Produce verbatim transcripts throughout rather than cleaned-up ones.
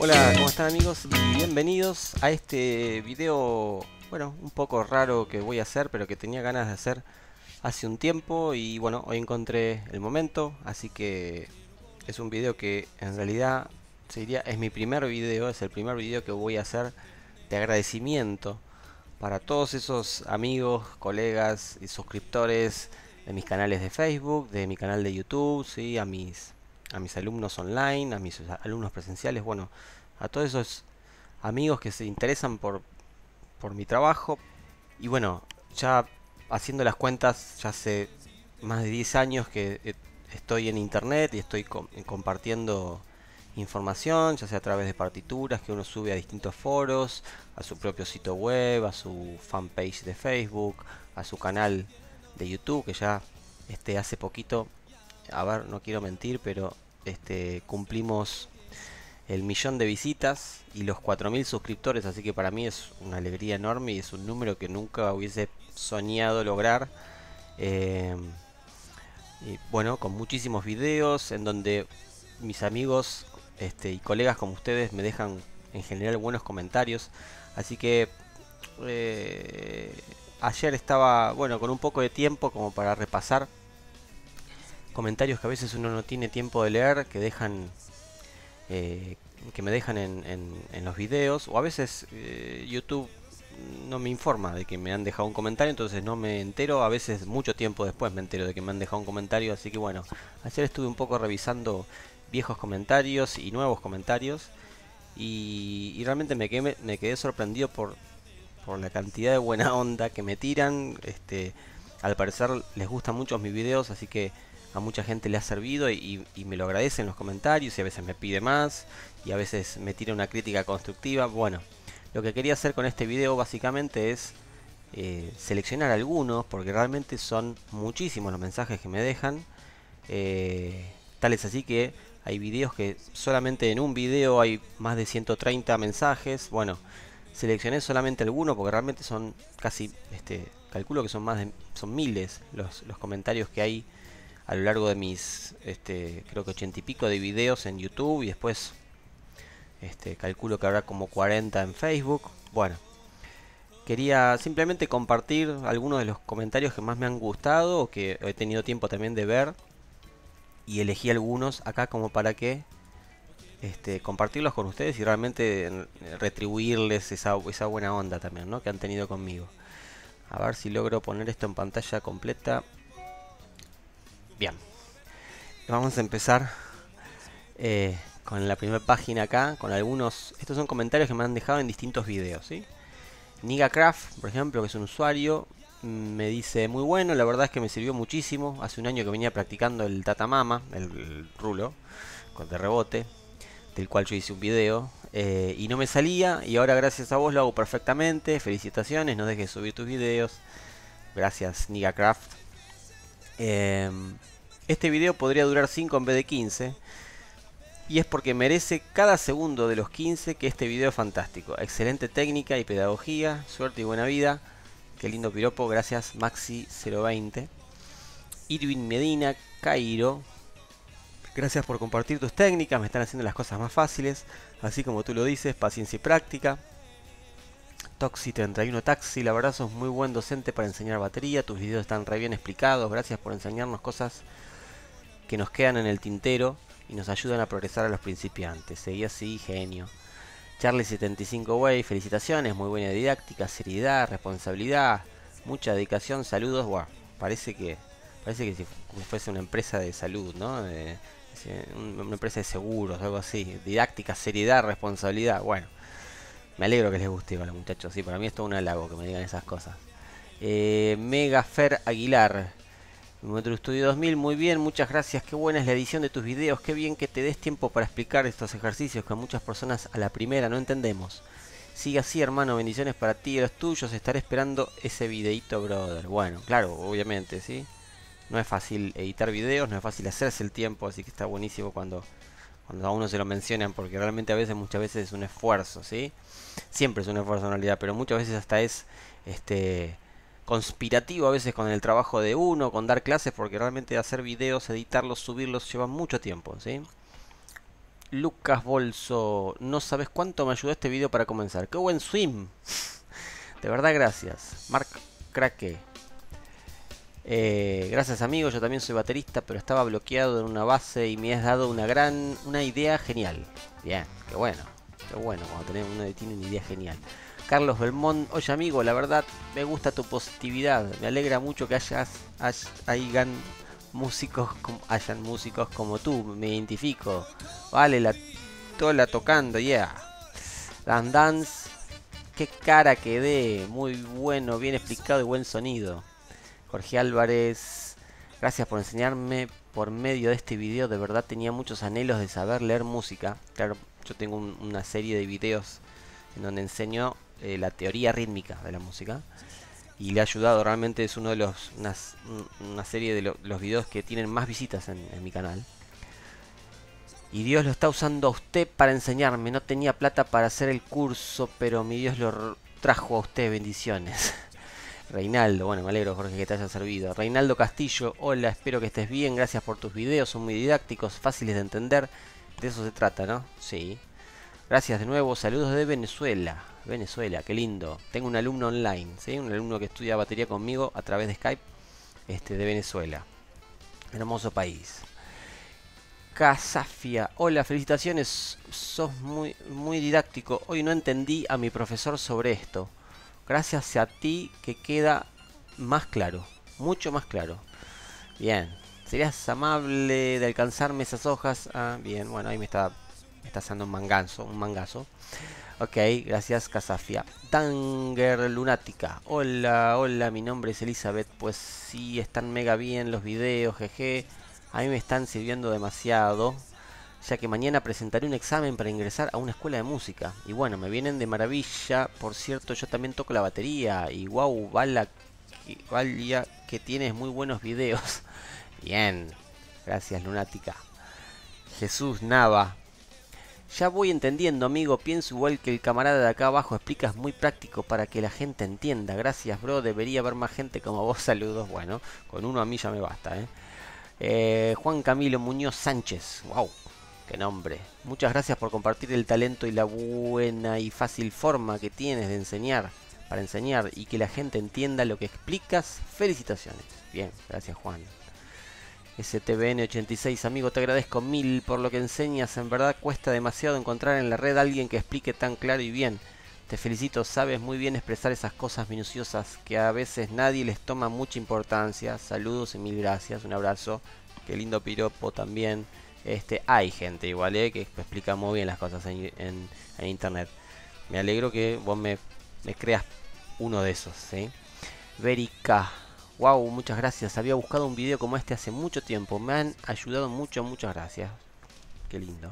Hola, ¿cómo están amigos? Y bienvenidos a este video, bueno, un poco raro que voy a hacer, pero que tenía ganas de hacer hace un tiempo y bueno, hoy encontré el momento, así que es un video que en realidad se diría, es mi primer video, es el primer video que voy a hacer de agradecimiento para todos esos amigos, colegas y suscriptores de mis canales de Facebook, de mi canal de YouTube, ¿sí? a mis a mis alumnos online, a mis alumnos presenciales, bueno, a todos esos amigos que se interesan por, por mi trabajo. Y bueno, ya haciendo las cuentas, ya hace más de diez años que eh, estoy en internet y estoy com- compartiendo información, ya sea a través de partituras que uno sube a distintos foros, a su propio sitio web, a su fanpage de Facebook, a su canal de YouTube, que ya este, hace poquito, a ver, no quiero mentir, pero este, cumplimos el millón de visitas y los cuatro mil suscriptores, así que para mí es una alegría enorme y es un número que nunca hubiese soñado lograr. Eh, y bueno, con muchísimos videos en donde mis amigos este, y colegas como ustedes me dejan en general buenos comentarios, así que eh, ayer estaba, bueno, con un poco de tiempo como para repasar comentarios que a veces uno no tiene tiempo de leer, que dejan eh, que me dejan en, en- en los videos, o a veces eh, YouTube no me informa de que me han dejado un comentario, entonces no me entero, a veces mucho tiempo después me entero de que me han dejado un comentario, así que bueno, ayer estuve un poco revisando viejos comentarios y nuevos comentarios y, y realmente me quedé, me quedé sorprendido por, por la cantidad de buena onda que me tiran. Este, al parecer les gustan mucho mis videos, así que a mucha gente le ha servido y, y me lo agradece en los comentarios y a veces me pide más y a veces me tira una crítica constructiva. Bueno, lo que quería hacer con este video básicamente es eh, seleccionar algunos, porque realmente son muchísimos los mensajes que me dejan. Eh, Tal es así que hay videos que solamente en un video hay más de ciento treinta mensajes. Bueno, seleccioné solamente algunos porque realmente son casi, este, calculo que son más de, son miles los, los comentarios que hay a lo largo de mis, este, creo que ochenta y pico de videos en YouTube y después, este, calculo que habrá como cuarenta en Facebook. Bueno, quería simplemente compartir algunos de los comentarios que más me han gustado o que he tenido tiempo también de ver y elegí algunos acá como para que este, compartirlos con ustedes y realmente eh, retribuirles esa, esa buena onda también, ¿no? que han tenido conmigo. A ver si logro poner esto en pantalla completa. Bien, vamos a empezar eh, con la primera página acá, con algunos... Estos son comentarios que me han dejado en distintos videos, ¿sí? NigaCraft, por ejemplo, que es un usuario, mm, me dice, muy bueno, la verdad es que me sirvió muchísimo. Hace un año que venía practicando el Tatamama, el, el rulo, con de rebote, del cual yo hice un video, eh, y no me salía, y ahora gracias a vos lo hago perfectamente. Felicitaciones, no dejes de subir tus videos. Gracias, NigaCraft. Eh, este video podría durar cinco en vez de quince. Y es porque merece cada segundo de los quince, que este video es fantástico. Excelente técnica y pedagogía, suerte y buena vida. Qué lindo piropo, gracias Maxi cero veinte. Irvin Medina, Cairo. Gracias por compartir tus técnicas, me están haciendo las cosas más fáciles. Así como tú lo dices, paciencia y práctica. Toxi treinta y uno Taxi, la verdad sos muy buen docente para enseñar batería. Tus videos están re bien explicados. Gracias por enseñarnos cosas que nos quedan en el tintero y nos ayudan a progresar a los principiantes. Seguí así, genio. Charlie setenta y cinco Way, felicitaciones, muy buena didáctica, seriedad, responsabilidad, mucha dedicación, saludos. Wow, parece que parece que si fuese una empresa de salud, ¿no? De, una empresa de seguros, algo así. Didáctica, seriedad, responsabilidad. Bueno, me alegro que les guste a los muchachos. Sí, para mí es todo un halago que me digan esas cosas. Eh, Megafer Aguilar. Metro Studio dos mil, muy bien, muchas gracias, qué buena es la edición de tus videos, qué bien que te des tiempo para explicar estos ejercicios que muchas personas a la primera no entendemos. Sigue así, hermano, bendiciones para ti y los tuyos, estaré esperando ese videito, brother. Bueno, claro, obviamente, ¿sí? No es fácil editar videos, no es fácil hacerse el tiempo, así que está buenísimo cuando, cuando a uno se lo mencionan, porque realmente a veces, muchas veces es un esfuerzo, ¿sí? Siempre es un esfuerzo en realidad, pero muchas veces hasta es, este... conspirativo a veces con el trabajo de uno, con dar clases, porque realmente hacer videos, editarlos, subirlos lleva mucho tiempo, ¿sí? Lucas Bolso, no sabes cuánto me ayudó este video para comenzar. ¡Qué buen swim! De verdad, gracias. Mark Krake. Eh, gracias amigo, yo también soy baterista, pero estaba bloqueado en una base y me has dado una gran, una idea genial. Bien, qué bueno, qué bueno cuando tenemos uno que tiene una idea genial. Carlos Belmont, oye amigo, la verdad me gusta tu positividad, me alegra mucho que hayas, hayas hayan músicos, hayan músicos como tú, me identifico. Vale, la tola tocando, yeah. Dan Dance, qué cara quedé, muy bueno, bien explicado y buen sonido. Jorge Álvarez, gracias por enseñarme por medio de este video, de verdad tenía muchos anhelos de saber leer música. Claro, yo tengo un, una serie de videos en donde enseño eh, la teoría rítmica de la música. Y le ha ayudado, realmente es uno de los, una, una serie de lo, los videos que tienen más visitas en, en mi canal. Y Dios lo está usando a usted para enseñarme, no tenía plata para hacer el curso, pero mi Dios lo trajo a usted, bendiciones. Reinaldo, bueno, me alegro Jorge que te haya servido. Reinaldo Castillo, hola, espero que estés bien, gracias por tus videos, son muy didácticos, fáciles de entender, de eso se trata, ¿no? Sí. Gracias de nuevo, saludos de Venezuela. Venezuela, qué lindo. Tengo un alumno online, ¿sí? Un alumno que estudia batería conmigo a través de Skype, este, de Venezuela. Hermoso país. Casafia, hola, felicitaciones, sos muy, muy didáctico. Hoy no entendí a mi profesor sobre esto. Gracias a ti que queda más claro, mucho más claro. Bien, ¿serías amable de alcanzarme esas hojas? Ah, bien, bueno, ahí me está, me está haciendo un mangazo, un mangazo. Ok, gracias Casafia. Tanger Lunática, hola, hola, mi nombre es Elizabeth. Pues sí, están mega bien los videos, jeje. A mí me están sirviendo demasiado, ya que mañana presentaré un examen para ingresar a una escuela de música. Y bueno, me vienen de maravilla. Por cierto, yo también toco la batería. Y wow, Vala, que, Valia, que tienes muy buenos videos. Bien, gracias Lunática. Jesús Nava, ya voy entendiendo amigo, pienso igual que el camarada de acá abajo, explicas muy práctico para que la gente entienda. Gracias bro, debería haber más gente como vos, saludos. Bueno, con uno a mí ya me basta, eh. Eh, Juan Camilo Muñoz Sánchez, wow, qué nombre. Muchas gracias por compartir el talento y la buena y fácil forma que tienes de enseñar, para enseñar y que la gente entienda lo que explicas. Felicitaciones. Bien, gracias Juan. S T V N ochenta y seis, amigo, te agradezco mil por lo que enseñas. En verdad cuesta demasiado encontrar en la red a alguien que explique tan claro y bien. Te felicito, sabes muy bien expresar esas cosas minuciosas que a veces nadie les toma mucha importancia. Saludos y mil gracias, un abrazo. Qué lindo piropo también. Este, hay gente igual, ¿eh? Que explica muy bien las cosas en, en, en internet. Me alegro que vos me, me creas uno de esos, ¿sí? Verica, wow, muchas gracias. Había buscado un video como este hace mucho tiempo. Me han ayudado mucho, muchas gracias. Qué lindo.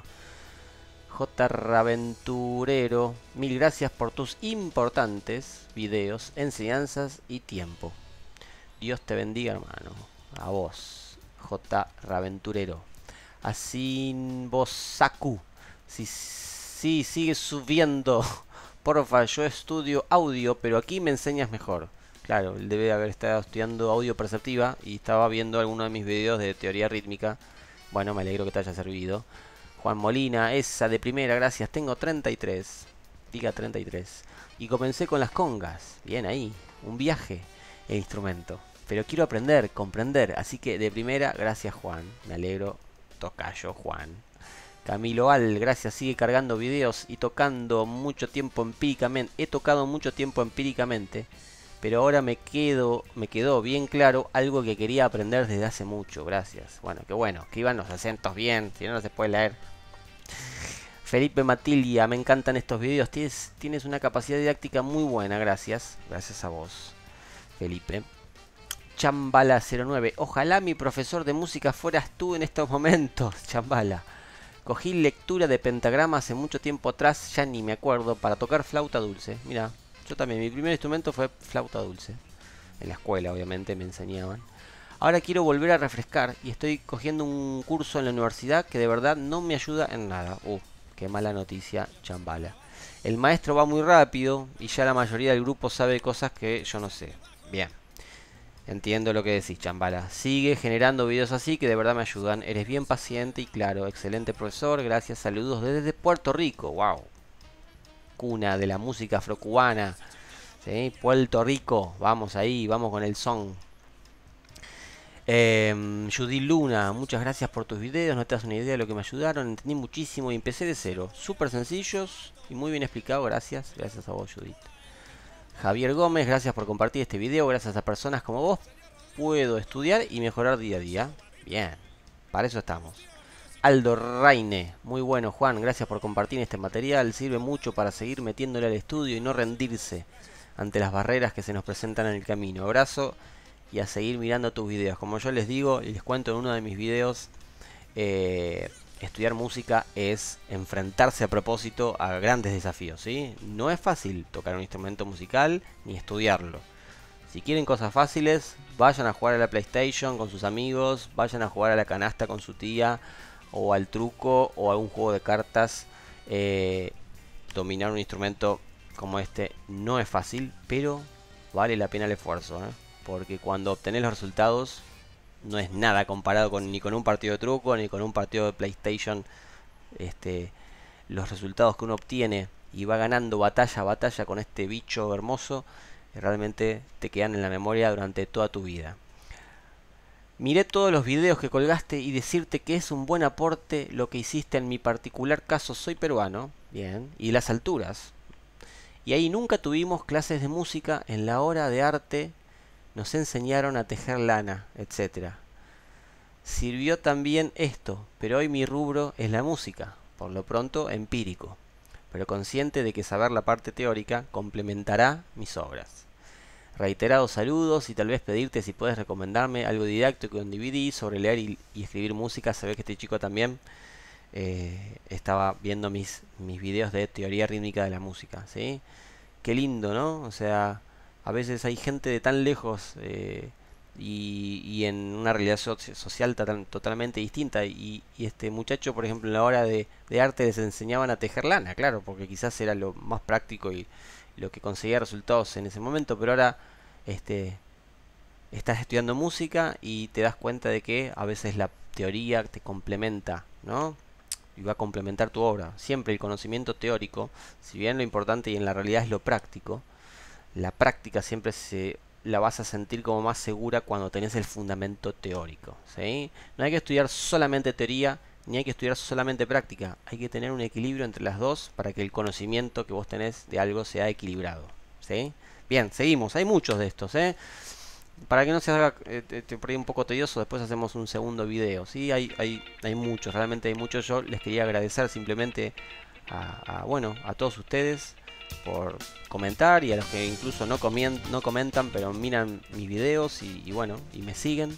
J. Raventurero, mil gracias por tus importantes videos, enseñanzas y tiempo. Dios te bendiga, hermano. A vos, J. Raventurero. Asin Bosaku. Si, si sigues subiendo, porfa, yo estudio audio, pero aquí me enseñas mejor. Claro, él debe haber estado estudiando audio perceptiva y estaba viendo alguno de mis videos de teoría rítmica. Bueno, me alegro que te haya servido. Juan Molina, esa de primera, gracias. Tengo treinta y tres. Diga treinta y tres. Y comencé con las congas. Bien ahí. Un viaje. El instrumento. Pero quiero aprender, comprender. Así que de primera, gracias Juan. Me alegro. Tocayo Juan. Camilo Al, gracias. Sigue cargando videos y tocando mucho tiempo empíricamente. He tocado mucho tiempo empíricamente. Pero ahora me quedo, me quedó bien claro algo que quería aprender desde hace mucho. Gracias. Bueno, qué bueno. Que iban los acentos bien. Si no, no se puede leer. Felipe Matilia, me encantan estos videos. Tienes, tienes una capacidad didáctica muy buena. Gracias. Gracias a vos, Felipe. Chambala cero nueve. Ojalá mi profesor de música fueras tú en estos momentos. Chambala. Cogí lectura de pentagrama hace mucho tiempo atrás. Ya ni me acuerdo. Para tocar flauta dulce. Mira. Yo también, mi primer instrumento fue flauta dulce. En la escuela, obviamente, me enseñaban. Ahora quiero volver a refrescar y estoy cogiendo un curso en la universidad que de verdad no me ayuda en nada. Uh, qué mala noticia, Chambala. El maestro va muy rápido y ya la mayoría del grupo sabe cosas que yo no sé. Bien. Entiendo lo que decís, Chambala. Sigue generando videos así que de verdad me ayudan. Eres bien paciente y claro. Excelente profesor. Gracias. Saludos desde Puerto Rico. Wow. Cuna de la música afrocubana. ¿Sí? Puerto Rico. Vamos ahí. Vamos con el son. Eh, Judy Luna. Muchas gracias por tus videos. No te das una idea de lo que me ayudaron. Entendí muchísimo y empecé de cero. Súper sencillos y muy bien explicado. Gracias. Gracias a vos, Judith. Javier Gómez, gracias por compartir este video. Gracias a personas como vos puedo estudiar y mejorar día a día. Bien, para eso estamos. Aldo Raine, muy bueno, Juan, gracias por compartir este material. Sirve mucho para seguir metiéndole al estudio y no rendirse ante las barreras que se nos presentan en el camino. Abrazo y a seguir mirando tus videos. Como yo les digo y les cuento en uno de mis videos, eh, estudiar música es enfrentarse a propósito a grandes desafíos, ¿sí? No es fácil tocar un instrumento musical ni estudiarlo. Si quieren cosas fáciles, vayan a jugar a la PlayStation con sus amigos, vayan a jugar a la canasta con su tía, o al truco, o a un juego de cartas. Eh, dominar un instrumento como este no es fácil, pero vale la pena el esfuerzo, ¿eh? Porque cuando obtenés los resultados, no es nada comparado con, ni con un partido de truco, ni con un partido de PlayStation. Este, los resultados que uno obtiene y va ganando batalla a batalla con este bicho hermoso, realmente te quedan en la memoria durante toda tu vida. Miré todos los videos que colgaste y decirte que es un buen aporte lo que hiciste en mi particular caso. Soy peruano, bien, y las alturas. Y ahí nunca tuvimos clases de música. En la hora de arte nos enseñaron a tejer lana, etcétera. Sirvió también esto, pero hoy mi rubro es la música, por lo pronto empírico, pero consciente de que saber la parte teórica complementará mis obras. Reiterados saludos y tal vez pedirte si puedes recomendarme algo didáctico en D V D sobre leer y, y escribir música. Sabés que este chico también eh, estaba viendo mis, mis videos de teoría rítmica de la música, ¿sí? Qué lindo, ¿no? O sea, a veces hay gente de tan lejos eh, y, y en una realidad so social total, totalmente distinta. Y, y este muchacho, por ejemplo, en la hora de, de arte les enseñaban a tejer lana, claro, porque quizás era lo más práctico y lo que conseguía resultados en ese momento, pero ahora este, estás estudiando música y te das cuenta de que a veces la teoría te complementa, ¿no? Y va a complementar tu obra. Siempre el conocimiento teórico, si bien lo importante y en la realidad es lo práctico, la práctica siempre se la vas a sentir como más segura cuando tenés el fundamento teórico, ¿sí? No hay que estudiar solamente teoría, ni hay que estudiar solamente práctica. Hay que tener un equilibrio entre las dos para que el conocimiento que vos tenés de algo sea equilibrado, ¿sí? Bien, seguimos. Hay muchos de estos, ¿eh? Para que no se haga eh, te, te por ahí un poco tedioso, después hacemos un segundo video, ¿sí? Hay, hay, hay muchos, realmente hay muchos. Yo les quería agradecer simplemente a, a, bueno, a todos ustedes por comentar y a los que incluso no, comien no comentan pero miran mis videos y, y bueno, y me siguen.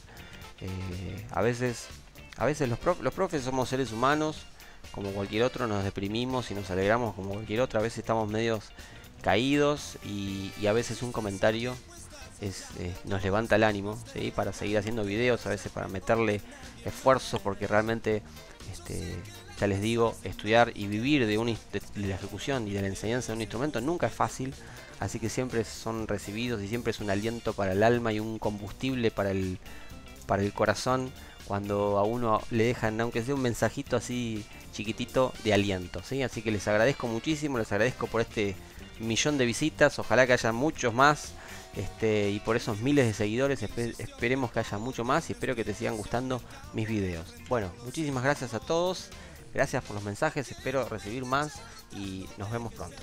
Eh, a veces, a veces los, prof los profes somos seres humanos, como cualquier otro, nos deprimimos y nos alegramos como cualquier otro. A veces estamos medios caídos y, y a veces un comentario es, eh, nos levanta el ánimo, ¿sí? Para seguir haciendo videos, a veces para meterle esfuerzo, porque realmente este, ya les digo, estudiar y vivir de, un, de, de la ejecución y de la enseñanza de un instrumento nunca es fácil, así que siempre son recibidos y siempre es un aliento para el alma y un combustible para el, para el corazón cuando a uno le dejan, aunque sea un mensajito así chiquitito, de aliento, ¿sí? Así que les agradezco muchísimo, les agradezco por este millón de visitas, ojalá que haya muchos más. Este, y por esos miles de seguidores esper esperemos que haya mucho más y espero que te sigan gustando mis videos. Bueno, muchísimas gracias a todos, gracias por los mensajes, espero recibir más y nos vemos pronto.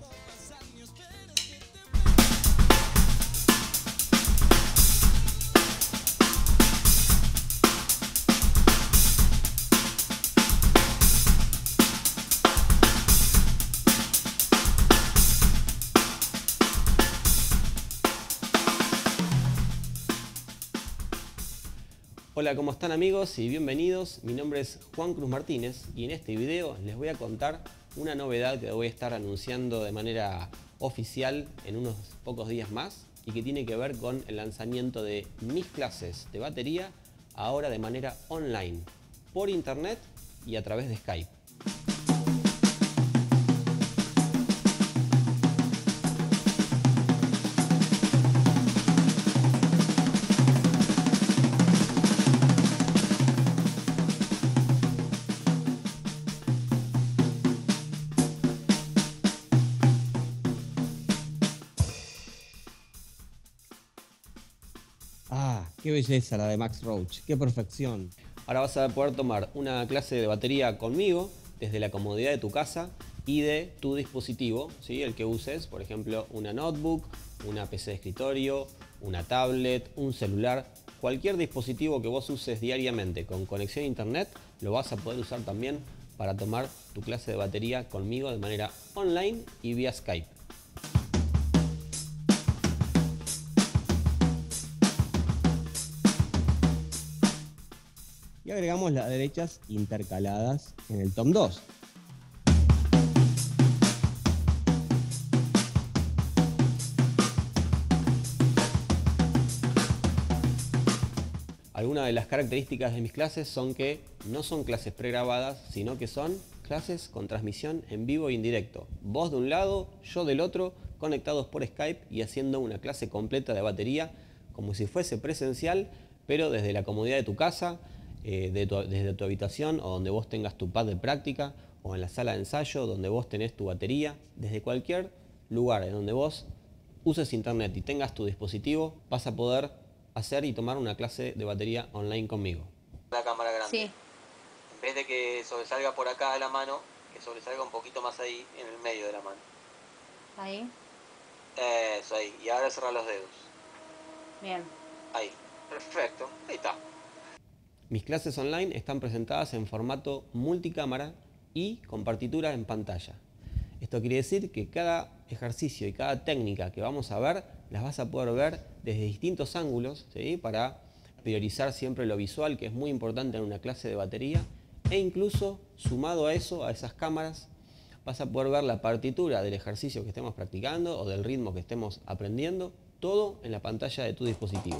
Hola, ¿cómo están amigos? Y bienvenidos. Mi nombre es Juan Cruz Martínez y en este video les voy a contar una novedad que voy a estar anunciando de manera oficial en unos pocos días más y que tiene que ver con el lanzamiento de mis clases de batería ahora de manera online, por internet y a través de Skype. Ah, qué belleza la de Max Roach, qué perfección. Ahora vas a poder tomar una clase de batería conmigo desde la comodidad de tu casa y de tu dispositivo, ¿sí? El que uses, por ejemplo, una notebook, una P C de escritorio, una tablet, un celular. Cualquier dispositivo que vos uses diariamente con conexión a internet lo vas a poder usar también para tomar tu clase de batería conmigo de manera online y vía Skype. Y agregamos las derechas intercaladas en el tom dos. Algunas de las características de mis clases son que no son clases pregrabadas, sino que son clases con transmisión en vivo e indirecto. Vos de un lado, yo del otro, conectados por Skype y haciendo una clase completa de batería como si fuese presencial, pero desde la comodidad de tu casa, eh, de tu, desde tu habitación o donde vos tengas tu pad de práctica o en la sala de ensayo donde vos tenés tu batería. Desde cualquier lugar en donde vos uses internet y tengas tu dispositivo, vas a poder hacer y tomar una clase de batería online conmigo. La cámara grande. Sí. En vez de que sobresalga por acá de la mano, que sobresalga un poquito más ahí, en el medio de la mano. Ahí. Eso, ahí. Y ahora cerrar los dedos. Bien. Ahí. Perfecto. Ahí está. Mis clases online están presentadas en formato multicámara y con partitura en pantalla. Esto quiere decir que cada ejercicio y cada técnica que vamos a ver las vas a poder ver desde distintos ángulos, ¿sí? Para priorizar siempre lo visual, que es muy importante en una clase de batería, e incluso sumado a eso, a esas cámaras, vas a poder ver la partitura del ejercicio que estemos practicando o del ritmo que estemos aprendiendo, todo en la pantalla de tu dispositivo.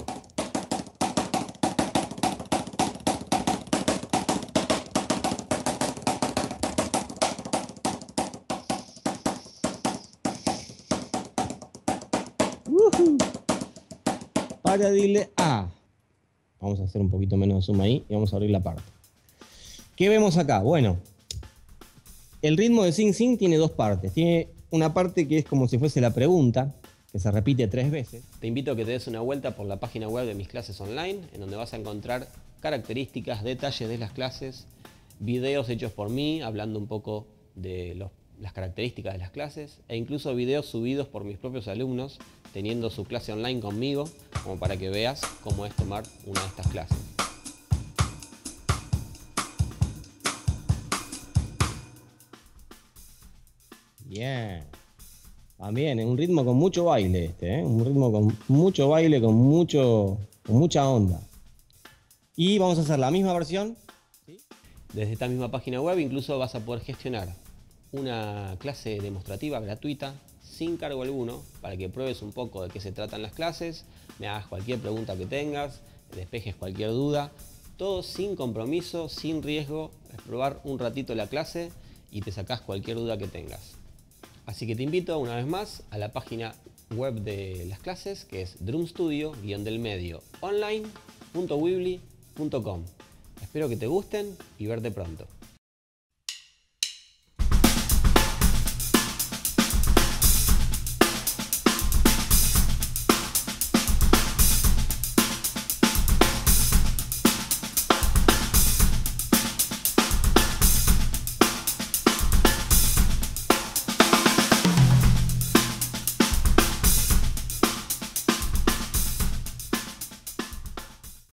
Uh-huh. Ahora dile A. Vamos a hacer un poquito menos de zoom ahí y vamos a abrir la parte. ¿Qué vemos acá? Bueno, el ritmo de Sing Sing tiene dos partes. Tiene una parte que es como si fuese la pregunta, que se repite tres veces. Te invito a que te des una vuelta por la página web de mis clases online, en donde vas a encontrar características, detalles de las clases, videos hechos por mí, hablando un poco de los, las características de las clases, e incluso videos subidos por mis propios alumnos, teniendo su clase online conmigo, como para que veas cómo es tomar una de estas clases. Bien. También, es un ritmo con mucho baile este, ¿eh? Un ritmo con mucho baile, con, mucho, con mucha onda. Y vamos a hacer la misma versión. ¿Sí? Desde esta misma página web incluso vas a poder gestionar una clase demostrativa gratuita sin cargo alguno para que pruebes un poco de qué se tratan las clases, me hagas cualquier pregunta que tengas, despejes cualquier duda, todo sin compromiso, sin riesgo, es probar un ratito la clase y te sacás cualquier duda que tengas. Así que te invito una vez más a la página web de las clases, que es drumstudio-del-medio online punto weebly punto com. Espero que te gusten y verte pronto.